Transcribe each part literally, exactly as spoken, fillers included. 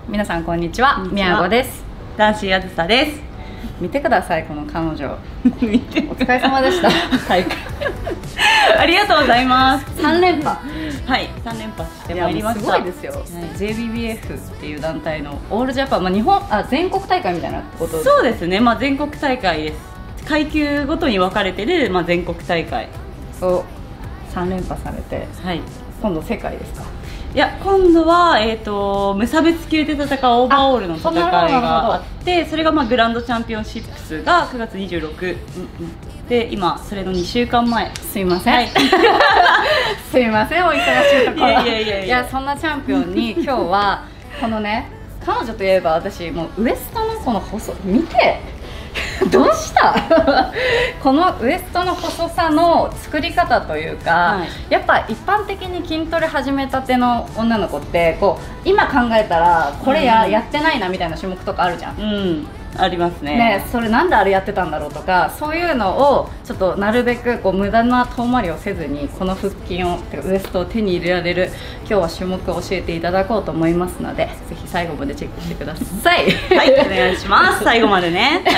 皆さんこんにちは、みやごです。 男子あずさです。 見てください、この彼女。 見てお疲れ様でした。 はい。ありがとうございます。 三連覇。 はい、三連覇してまいりました。 すごいですよ。はい、ジェイビービーエフ っていう団体のオールジャパン、まあ日本あ全国大会みたいなこと。 そうですね。まあ全国大会です。階級ごとに分かれてるまあ全国大会。 そう。三連覇されて。 はい。 今度世界ですか。 いや今度は、えー、と無差別級で戦うオーバーオールの戦いがあって、それがまあグランドチャンピオンシップスがくがつにじゅうろく、うんうん、で今それのにしゅうかんまえ。 すいません、はい、すいませんお忙しいところ。いやいやいやいや、そんなチャンピオンに今日はこのね、彼女といえば私もうウエストのこの細見てどうしたこのウエストの細さの作り方というか、はい、やっぱ一般的に筋トレ始めたての女の子ってこう今考えたらこれ や,、うん、やってないなみたいな種目とかあるじゃん、うん、 ありますね。 ね、それなんであれやってたんだろうとか、そういうのをちょっとなるべくこう無駄な遠回りをせずにこの腹筋をてかウエストを手に入れられる今日は種目を教えていただこうと思いますので、ぜひ最後までチェックしてください。 はい、お願いします。最後までね。はい、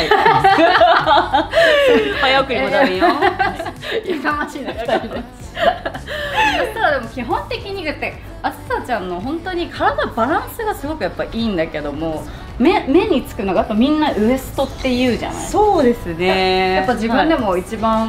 早送りもダメよ。やかましいなふたりで。そしたらでも基本的に言ってあずさちゃんの本当に体バランスがすごくやっぱいいんだけども、目, 目につくのがやっぱみんなウエストって言うじゃない。 そうですね。 やっぱ自分でも一番、はい、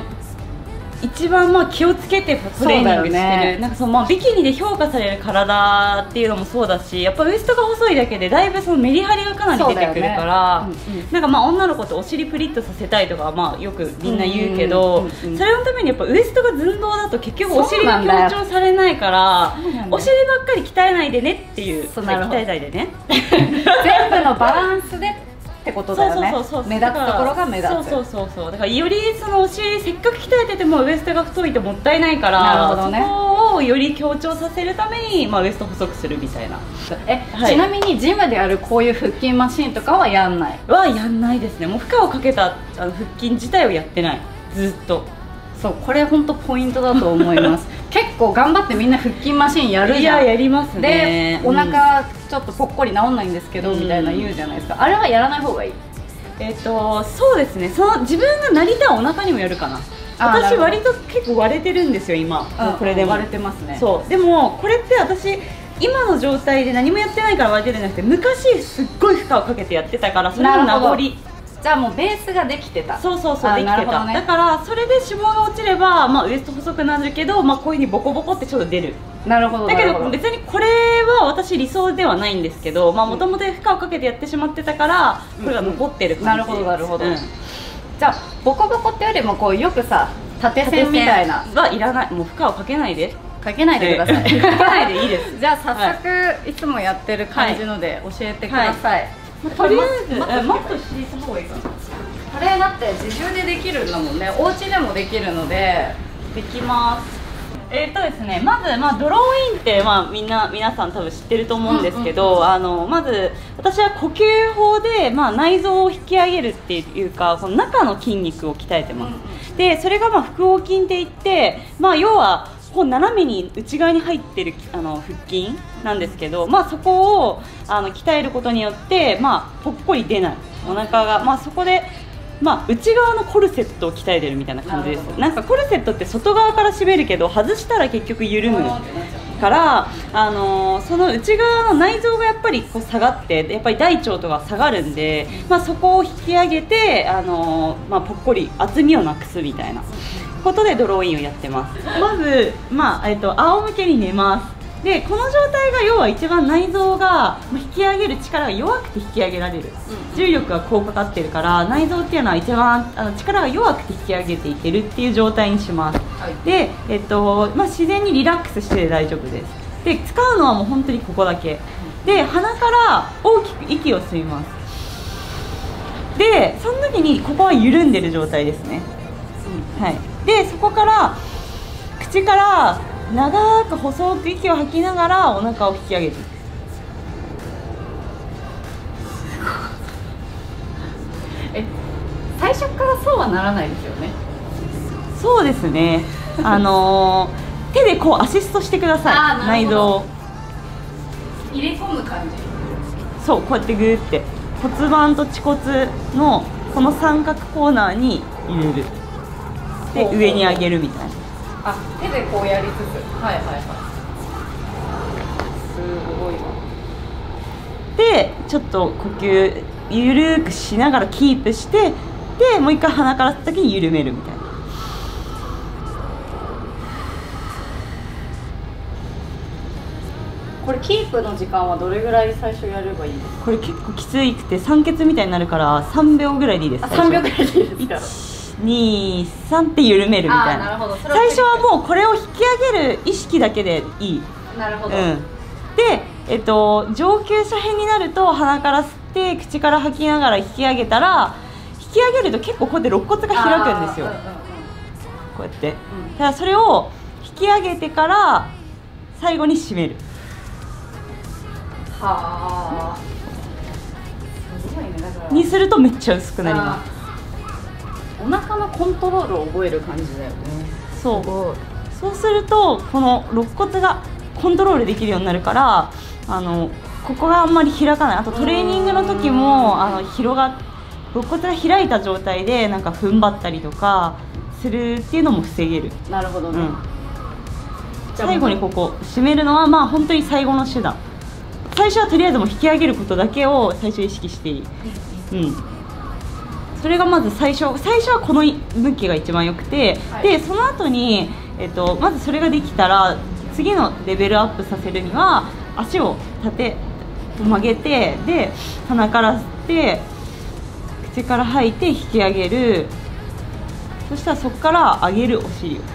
一番まあ気をつけてトレーニングしてる、ね、なんかそのまあビキニで評価される体っていうのもそうだし、やっぱウエストが細いだけでだいぶそのメリハリがかなり出てくるから、ね、うんうん、なんかまあ女の子ってお尻プリッとさせたいとかまあよくみんな言うけど、それのためにやっぱウエストが寸胴だと結局お尻が強調されないから、お尻ばっかり鍛えないでねっていう、 そう鍛えないでね全部のバランスでってことだよね。目立つところが目立つ。そうそうそうそう。だからよりそのお尻せっかく鍛えててもウエストが太いともったいないから、なるほどね、そこをより強調させるためにまあウエスト細くするみたいな。え、はい、ちなみにジムでやるこういう腹筋マシンとかはやんない？ はやんないですね。もう負荷をかけたあの腹筋自体をやってない。ずっと。 そう、これ本当ポイントだと思います。結構頑張ってみんな腹筋マシンやるじゃん。 いや、やりますね。 で、お腹ちょっとぽっこり治んないんですけど、うん、みたいな言うじゃないですか。あれはやらない方がいい？ えっとそうですね。その自分がなりたいお腹にもよるかな。私割と結構割れてるんですよ今。これでも割れてますね。 そう。でもこれって私今の状態で何もやってないから割れてるんじゃなくて、昔すっごい負荷をかけてやってたから、それの名残。 じゃあもうベースができてた。 そうそうそう、できてた、ね、だからそれで脂肪が落ちれば、まあ、ウエスト細くなるけど、まあ、こういうふうにボコボコってちょっと出る。 なるほど。 だけど別にこれは私理想ではないんですけど、もともと負荷をかけてやってしまってたからこれが残ってる感じ。 なるほどなるほど、うん、じゃあボコボコってよりもこうよくさ縦線みたいなはいらない。もう負荷をかけないでかけないでください。 かけないでいいです。 じゃあ早速、はい、いつもやってる感じので教えてください。はい、 とりあえずマット敷いた方がいいかな。 これだって自重でできるんだもんね。お家でもできるのでできます。えーとですね、まず、まあ、ドローインって、まあ、みんな皆さん多分知ってると思うんですけど、あのまず私は呼吸法で、まあ、内臓を引き上げるっていうか、この中の筋肉を鍛えてます。うんうん、でそれがまあ腹横筋っていって、まあ、要はこう斜めに内側に入ってるあの腹筋なんですけど、まあ、そこをあの鍛えることによって、まあ、ぽっこり出ないお腹が、まあ、そこで、まあ、内側のコルセットを鍛えてるみたいな感じです。なんかコルセットって外側から締めるけど外したら結局緩むから、あのー、その内側の内臓がやっぱりこう下がってやっぱり大腸とか下がるんで、まあ、そこを引き上げて、あのーまあ、ぽっこり厚みをなくすみたいなことでドローインをやってます。まず、まあえっと、仰向けに寝ます。でこの状態が要は一番内臓が引き上げる力が弱くて引き上げられる、うん、重力がこうかかってるから内臓っていうのは一番あの力が弱くて引き上げていけるっていう状態にします。はい、で、えっとまあ、自然にリラックスして大丈夫です。で使うのはもう本当にここだけで、鼻から大きく息を吸います。でその時にここは緩んでる状態ですね。うん、はい、でそこから口から長く細く息を吐きながらお腹を引き上げていく。 え、最初からそうはならないですよね。 そうですね。あのー、手でこうアシストしてください。内臓を入れ込む感じ。 そうこうやってグーって骨盤と恥骨のこの三角コーナーに入れるで上に上げるみたいな。 あ、手でこうやりつつ、はいはいはい、すごいわ。 でちょっと呼吸ゆるーくしながらキープして、でもう一回鼻から吸った時に緩めるみたいな。 これキープの時間はどれぐらい最初やればいいですか？ これ結構きついくて酸欠みたいになるからさんびょうぐらいでいいです。 あ、さんびょうぐらいでいいですか？ に、さんって緩めるみたいな。 なるほど。 最初はもうこれを引き上げる意識だけでいい。 なるほど、 うん、で、えっと、上級者編になると鼻から吸って口から吐きながら引き上げたら、引き上げると結構こうやって肋骨が開くんですよ、うんうんうん、こうやって、うん、ただそれを引き上げてから最後に締める。 はあ、すごいね。だからにするとめっちゃ薄くなります。 お腹のコントロールを覚える感じだよね。 そうそうするとこの肋骨がコントロールできるようになるから、あのここがあんまり開かない。あとトレーニングの時もあの広が肋骨が開いた状態でなんか踏ん張ったりとかするっていうのも防げる。 なるほどね、うん、 最後にここ締めるのはまあ本当に最後の手段。最初はとりあえずもう引き上げることだけを最初意識していい、うん、それがまず最初最初はこの向きが一番よくて、はい、でその後に、えっと、まずそれができたら次のレベルアップさせるには足を立て曲げて、で鼻から吸って口から吐いて引き上げる。そしたらそこから上げるお尻を。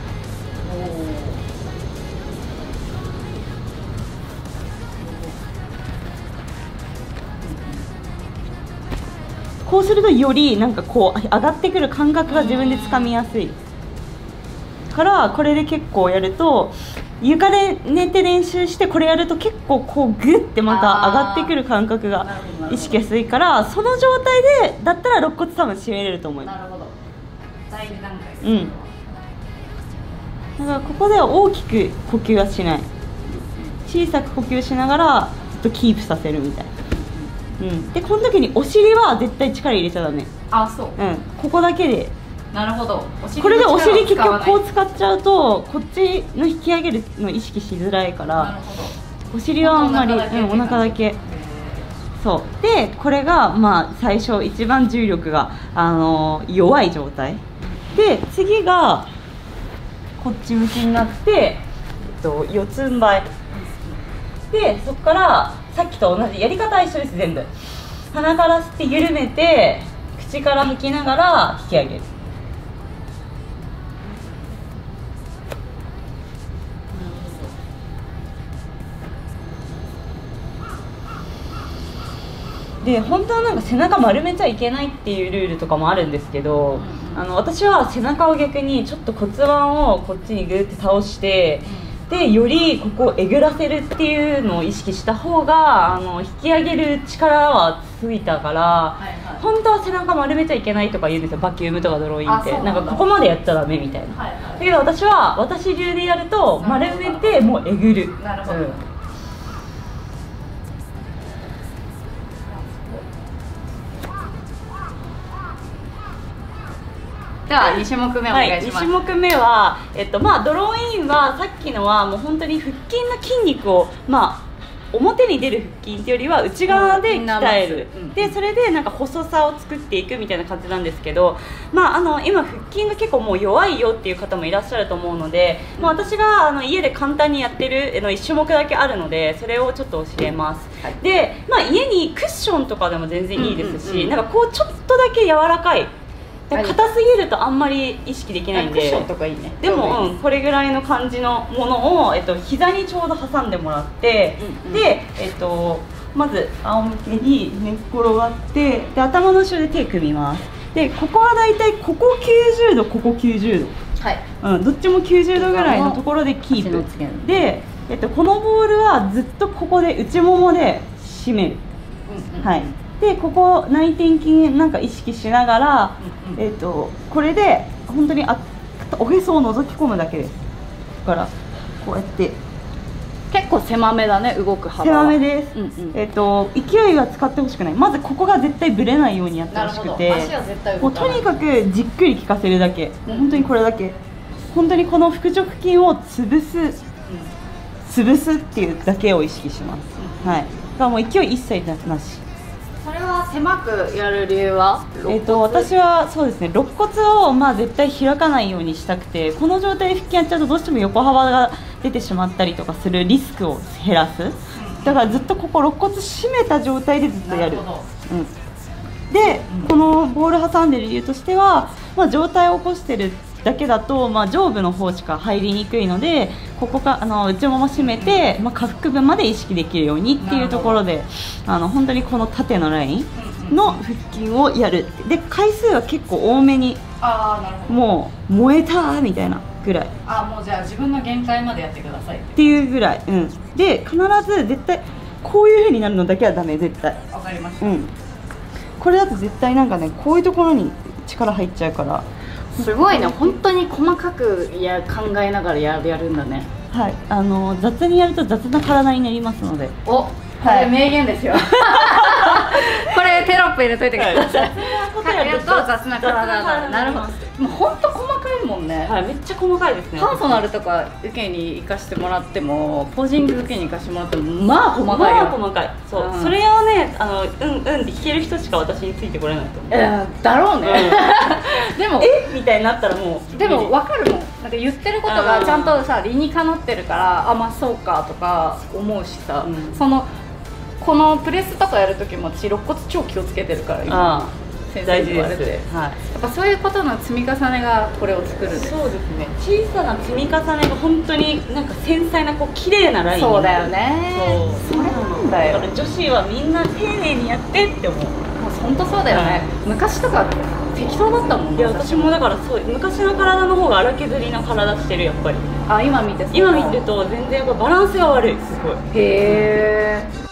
こうするとよりなんかこう上がってくる感覚が自分でつかみやすいから、これで結構やると床で寝て練習してこれやると結構こうグッてまた上がってくる感覚が意識やすいから、その状態でだったら肋骨多分締めれると思います。 なるほど、第二段階です。 うん、だからここでは大きく呼吸はしない、小さく呼吸しながらずっとキープさせるみたいな。うん、でこの時にお尻は絶対力入れちゃダメ。 あ、そう、 うん、ここだけで。 なるほど。 これでお尻結局こう使っちゃうとこっちの引き上げるの意識しづらいから、なるほど、お尻はあんまり、うん、お腹だけ。そうでこれがまあ最初一番重力が、あのー、弱い状態で、次がこっち向きになって、えっと、四つん這いで、そこからさっきと同じやり方は一緒です。全部鼻から吸って緩めて口から吐きながら引き上げる。で本当はなんか背中丸めちゃいけないっていうルールとかもあるんですけど、あの私は背中を逆にちょっと骨盤をこっちにグーって倒して、でよりここをえぐらせるっていうのを意識した方があの引き上げる力はついたから、はいはい、本当は背中丸めちゃいけないとか言うんですよ、バキュームとかドローインって。なんなんかここまでやっちゃダメみたいな、はいはい、だけど私は私流でやると丸めてもうえぐる。なるほど、うん、 ではに種目目お願いします。 はい、に種目目は、えっとまあ、ドローインはさっきのはもう本当に腹筋の筋肉を、まあ、表に出る腹筋っていうよりは内側で鍛える、うん、でそれでなんか細さを作っていくみたいな感じなんですけど、まあ、あの今腹筋が結構もう弱いよっていう方もいらっしゃると思うので、まあ、私があの家で簡単にやってるのいち種目だけあるのでそれをちょっと教えます、はい、で、まあ、家にクッションとかでも全然いいですし、うんうんうん、なんかこうちょっとだけ柔らかい、硬すぎるとあんまり意識できないんで、 クッションとかいいね。 でも、うん、これぐらいの感じのものを、えっと、膝にちょうど挟んでもらって、うんうん、で、えっと、まず仰向けに寝っ転がってで頭の後ろで手組みます。でここはだいたいここきゅうじゅうどここきゅうじゅうど、はい、うん、どっちもきゅうじゅうどぐらいのところでキープで、えっと、このボールはずっとここで内ももで締める、うんうん、はい、でここ内転筋なんか意識しながら、うんうん、えー、とこれで本当にあおへそを覗き込むだけです。だからこうやって結構狭めだね、動く幅は狭めです、うんうん、えっと勢いは使ってほしくない。まずここが絶対ぶれないようにやってほしくて、 足は絶対もうとにかくじっくり効かせるだけ、もう本当にこれだけ、本当にこの腹直筋を潰す、うん、潰すっていうだけを意識します、うん、はい。だからもう勢い一切なし。 それは狭くやる理由は？ えーと私はそうですね、肋骨をまあ絶対開かないようにしたくて、この状態で腹筋やっちゃうとどうしても横幅が出てしまったりとかするリスクを減らす。だからずっとここ肋骨締めた状態でずっとやる。うん、で、うん、このボール挟んでる理由としては、まあ、上体を起こしてるだけだと、まあ、上部の方しか入りにくいので、ここかあの内もも締めて、まあ、下腹部まで意識できるようにっていうところで、あの本当にこの縦のラインの腹筋をやる。で回数は結構多めに、 あーなるほど、 もう燃えたーみたいなぐらい、 あもうじゃあ自分の限界までやってくださいっていうぐらい、うん、で必ず絶対こういう風になるのだけはダメ、絶対。 わかりました、 うん、これだと絶対なんかね、こういうところに力入っちゃうから。 すごいね、本当に細かくや考えながらやるやるんだね。 はい、あの雑にやると雑な体になりますので。 お、これ名言ですよ。これテロップ入れといてください。やると雑な体だ。なるほど。もう本当細かいもんね。 はい、めっちゃ細かいですね。 パーソナルとか受けに行かしてもらっても、ポージング受けに行かしてもらっても、まあ細かいよ。 まあ細かい。そう、うん、それをね、あのうんうんって聞ける人しか私についてこれないと思う。 えー、だろうね。うん、でもえみたいになったらもう。 でも分かるもん。なんか言ってることがちゃんとさ理にかなってるから、あまあそうかとか思うしさ、うん、そのこのプレスとかやるときも私肋骨超気をつけてるから今。先生に言われて、はい、やっぱそういうことの積み重ねがこれを作るんです。 そうですね、小さな積み重ねが本当になんか繊細なこう綺麗なライン。 そうだよね、 そう、それなんだよ。だから女子はみんな丁寧にやってって思う。もう本当そうだよね、はい、昔とか適当だったもんね。 いや私もだからそう、昔の体の方が荒削りな体してるやっぱり。 あ、今見て今見てると全然やっぱバランスが悪い、すごい。 へえ。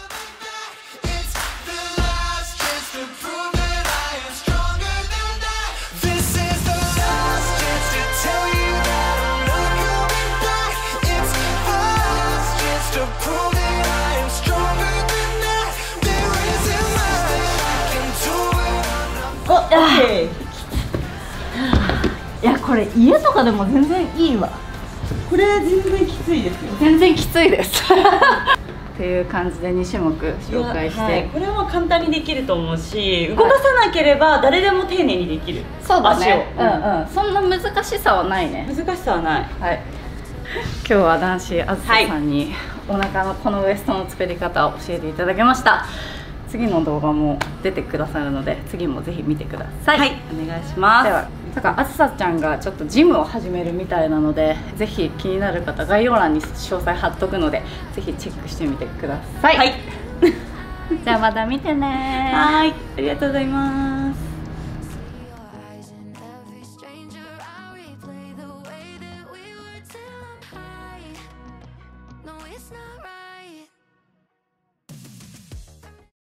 いやこれ家とかでも全然いいわ。 これ全然きついですよ。 全然きついですっていう感じでに種目紹介して、はい、 これは簡単にできると思うし、動かさなければ誰でも丁寧にできる。 そうだね、うんうん、そんな難しさはないね。 難しさはない。はい、 今日は男子あずささんにお腹のこのウエストの作り方を教えていただきました。次の動画も出てくださるので次もぜひ見てください。はい、お願いします。ではなんかあずさちゃんがちょっとジムを始めるみたいなので、ぜひ気になる方概要欄に詳細貼っとくのでぜひチェックしてみてください。はいじゃあまた見てね。 はい、ありがとうございます。 It's not right.